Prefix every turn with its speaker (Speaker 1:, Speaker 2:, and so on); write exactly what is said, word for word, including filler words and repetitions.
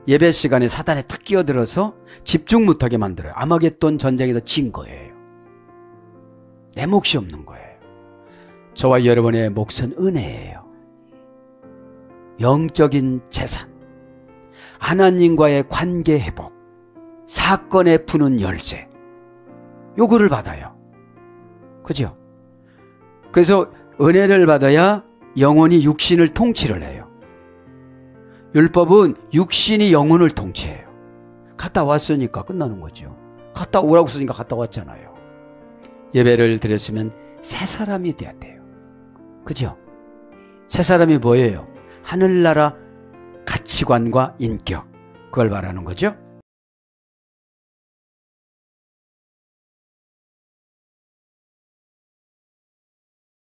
Speaker 1: 예배 시간에 사단에 탁 끼어들어서 집중 못하게 만들어요. 아마겟돈 전쟁에서 진 거예요. 내 몫이 없는 거예요. 저와 여러분의 몫은 은혜예요. 영적인 재산, 하나님과의 관계 회복, 사건에 푸는 열쇠, 요거를 받아요. 그죠? 그래서 은혜를 받아야 영혼이 육신을 통치를 해요. 율법은 육신이 영혼을 통치해요. 갔다 왔으니까 끝나는 거죠. 갔다 오라고 쓰니까 갔다 왔잖아요. 예배를 드렸으면 새 사람이 돼야 돼요. 그죠? 새 사람이 뭐예요? 하늘나라 가치관과 인격, 그걸 말하는 거죠.